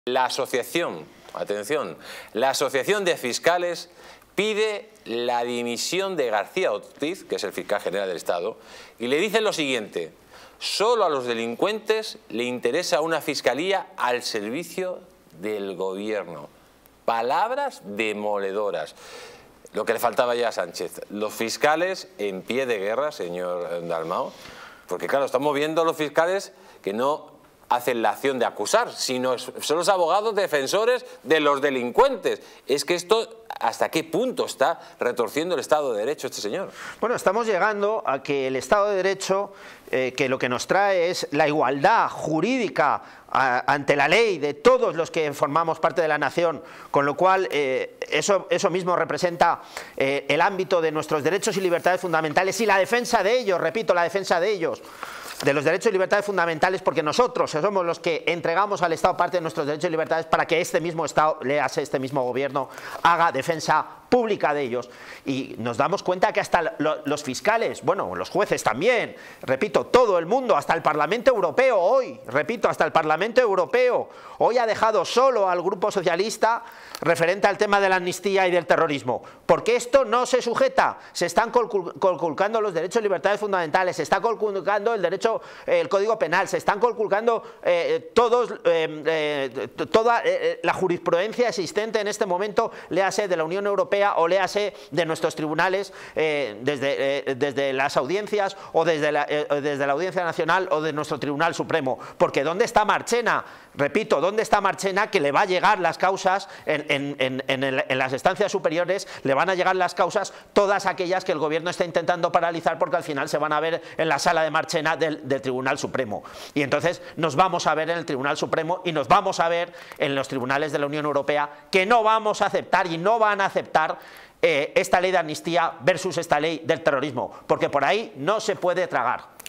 La asociación, atención, la Asociación de Fiscales pide la dimisión de García Ortiz, que es el fiscal general del Estado, y le dice lo siguiente: solo a los delincuentes le interesa una fiscalía al servicio del gobierno. Palabras demoledoras. Lo que le faltaba ya a Sánchez. Los fiscales en pie de guerra, señor Dalmau, porque claro, estamos viendo a los fiscales que no hacen la acción de acusar, sino son los abogados defensores de los delincuentes. Es que esto, ¿hasta qué punto está retorciendo el Estado de Derecho este señor? Bueno, estamos llegando a que el Estado de Derecho, que lo que nos trae es la igualdad jurídica ante la ley de todos los que formamos parte de la nación, con lo cual eso mismo representa el ámbito de nuestros derechos y libertades fundamentales y la defensa de ellos, repito, la defensa de ellos, de los derechos y libertades fundamentales, porque nosotros somos los que entregamos al Estado parte de nuestros derechos y libertades para que este mismo Estado, léase este mismo gobierno, haga defensa pública de ellos. Y nos damos cuenta que hasta los fiscales, bueno, los jueces también, repito, todo el mundo, hasta el Parlamento Europeo hoy, repito, hasta el Parlamento Europeo hoy ha dejado solo al Grupo Socialista referente al tema de la amnistía y del terrorismo, porque esto no se sujeta, se están conculcando los derechos y libertades fundamentales, se está conculcando el derecho, el Código Penal, se están conculcando toda la jurisprudencia existente en este momento, léase de la Unión Europea o léase de nuestros tribunales, desde las audiencias o desde la Audiencia Nacional o de nuestro Tribunal Supremo, porque ¿dónde está Marchena? Repito, ¿dónde está Marchena, que le va a llegar las causas en las instancias superiores, le van a llegar las causas, todas aquellas que el gobierno está intentando paralizar, porque al final se van a ver en la sala de Marchena del Tribunal Supremo? Y entonces nos vamos a ver en el Tribunal Supremo y nos vamos a ver en los tribunales de la Unión Europea, que no vamos a aceptar y no van a aceptar esta ley de amnistía versus esta ley del terrorismo, porque por ahí no se puede tragar.